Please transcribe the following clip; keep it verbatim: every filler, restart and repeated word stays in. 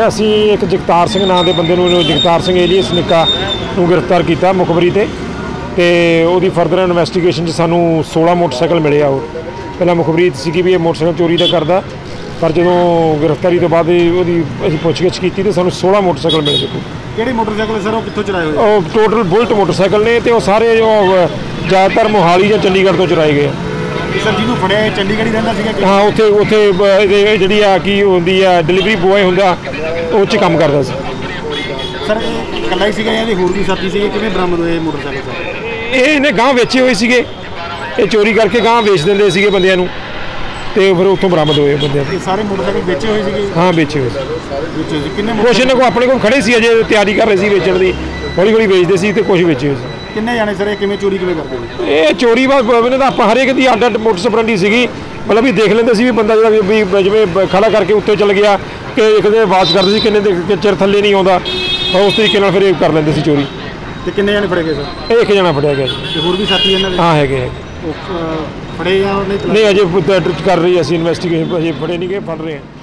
असी एक जगतार सिंह नाम के बंदे नूं जगतार सिंह एलियस निक्का नूं गिरफ्तार किया मुखबरी ते ते उहदी फर्दर इन्वैसटीगेशन च सानूं सोलह मोटरसाइकिल मिले। वो पहला मुखबरी सी भी ये मोटरसाइकिल चोरी का करता, पर जो गिरफ्तारी तो बाद असीं पुछगिछ की तो सानूं सोलह मोटरसाइकिल मिले। देखो किहड़े मोटरसाइकिल सर, वो कित्थों चुराए हुए? वो टोटल बुलट मोटरसाइकिल ने तो सारे जो ज़्यादातर मोहाली या चंडीगढ़ तो चुराए गए। सर जिन्हों फड़िया चंडीगढ़ ही रहिंदा सीगा? हाँ, उत्थे उत्थे जिहड़ी आ की हुंदी आ डिलीवरी बॉय हुंदा उह च काम करदा सी। सर इकल्ला ही सीगा या होर भी साथी सीगे? किवें बरामद होए मोटरसाइकिल? ये इन्हें गांह वेचे हुए सीगे, ये चोरी करके गांह वेच दिंदे सीगे बंदियां नूं ते फिर उत्थों बरामद होए बंदियां। ये सारे मोटरसाइकिल बेचे हुए सीगे? हाँ, बेचे हुए बेचे सी। किन्ने कुछ इन्हां कोल अपने कोल खड़े सी, अजे तैयारी कर रहे सी बेचण दी, हौली हौली बेचदे सी ते कुछ बेचे हुए सी। किन्ने जाने सर, किवें चोरी किवें करदे? ये चोरी बस इन्हां दा हर एक दी अड्ड अड्ड मोटर स्पलेंडर सीगी, मतलब भी देख लेंदे सी भी बंदा जिहड़ा भी जिवें खड़ा करके उत्ते चल गया कि एक दिन वाच करदे सी किन्ने चिर थल्ले नहीं आउंदा, उस तरीके नाल फिर कर लेंदे सी चोरी। ते किन्ने जाने फड़े गए सर? एक जना फड़िया गया जी। होर भी साथी इन्हां दे? हाँ, है फड़े या नहीं? नहीं, अजे कर रही है इन्वेस्टिगेशन, अजे फड़े नहीं गए, फड़ रहे हैं।